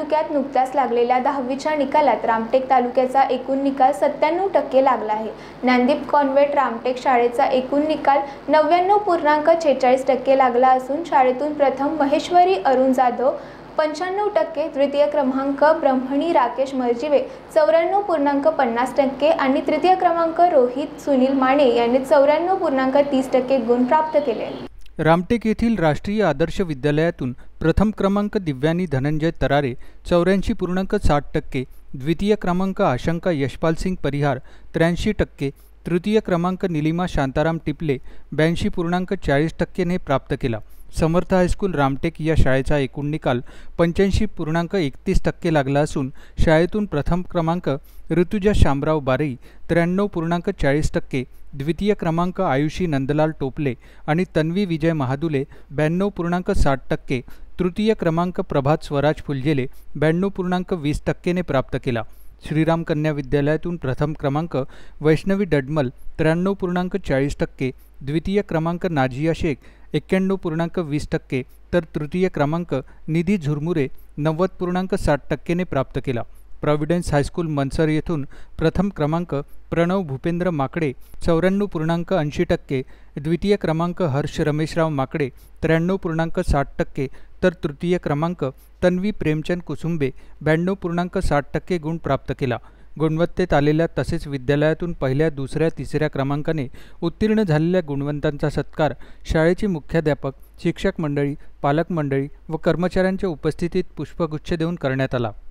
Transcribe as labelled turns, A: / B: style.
A: तालुक्यात नुकत्याच लागलेल्या 10वीच्या निकालात रामटेक तालुक्याचा एकूण निकाल 97% लागला आहे। ज्ञानदीप कॉन्व्हेंट रामटेक शाळेचा एकूण निकाल 99.46% लागला असून शाळेतून प्रथम महेश्वरी अरुण जाधव 95%, द्वितीय क्रमांक ब्रह्मणी राकेश मर्जिवे 94.50% आणि तृतीय क्रमांक रोहित सुनील माने यांनी 94.30% गुण प्राप्त केले।
B: रामटेक येथील राष्ट्रीय आदर्श विद्यालयातून प्रथम क्रमांक दिव्यानी धनंजय तरारे 84.60%, द्वितीय क्रमांक आशंका यशपाल सिंग परिहार 83%, तृतीय क्रमांक निलिमा शांताराम टिपले 82.40% ने प्राप्त केला। समर्थ हायस्कूल रामटेक या शाळेचा एकूण निकाल 85.31% लागला असून शाळेतून प्रथम क्रमांक ऋतुजा शामराव बारई 93.40%, द्वितीय क्रमांक आयुषी नंदलाल टोपले आणि तन्वी विजय महादुले 92.60%, तृतीय क्रमांक प्रभात स्वराज फुलझेले 92.20% ने प्राप्त केला। श्रीराम कन्या विद्यालयातून प्रथम क्रमांक वैष्णवी डडमल 93.40%, द्वितीय क्रमांक नाजिया शेख 91.20%, तर तृतीय क्रमांक निधी झुरमुरे 90.60% ने प्राप्त केला। प्रॉव्हिडन्स हायस्कूल मनसर येथून प्रथम क्रमांक प्रणव भूपेंद्र माकडे 94.80%, द्वितीय क्रमांक हर्ष रमेशराव माकडे 93.60%, तर तृतीय क्रमांक तन्वी प्रेमचंद कुसुंबे 92.60% गुण प्राप्त केला। गुणवत्तेत आलेल्या तसेच विद्यालयातून पहिल्या, दुसऱ्या, तिसऱ्या क्रमांकाने उत्तीर्ण झालेल्या गुणवंतांचा सत्कार शाळेचे मुख्याध्यापक, शिक्षक मंडळी, पालक मंडळी व कर्मचाऱ्यांच्या उपस्थितीत पुष्पगुच्छ देऊन करण्यात आला।